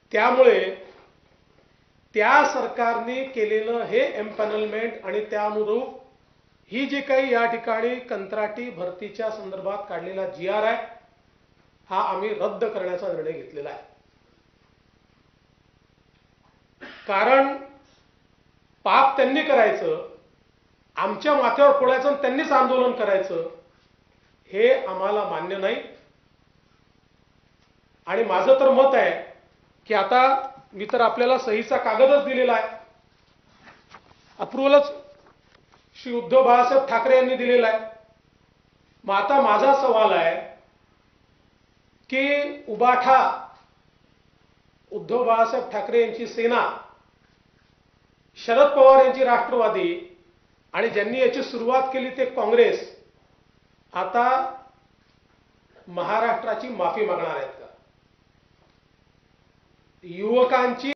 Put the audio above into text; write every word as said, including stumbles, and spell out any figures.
त्यामुळे त्या सरकारने केलेलं हे एम्पॅनलमेंट आणि त्यानुरूप ही जी काही या ठिकाणी कंत्राटी भरतीच्या संदर्भात काढलेला जी आर आहे हा आम्ही रद्द करण्याचा निर्णय घेतलेला आहे। कारण पाप त्यांनी करायचं, आमच्या माथ्यावर फोडायचं आणि त्यांनीच आंदोलन करायचं हे आम्हाला मान्य नाही। आणि माझं तर मत आहे की आता मी तर आपल्याला सहीचा कागदच दिलेला आहे, अप्रूव्हलच श्री उद्धव बाळासाहेब ठाकरे यांनी दिलेला आहे। मग आता माझा सवाल आहे की उबाठा उद्धव बाळासाहेब ठाकरे यांची सेना, शरद पवार यांची राष्ट्रवादी आणि ज्यांनी याची सुरुवात केली ते काँग्रेस आता महाराष्ट्राची माफी मागणार आहेत का? युवकांची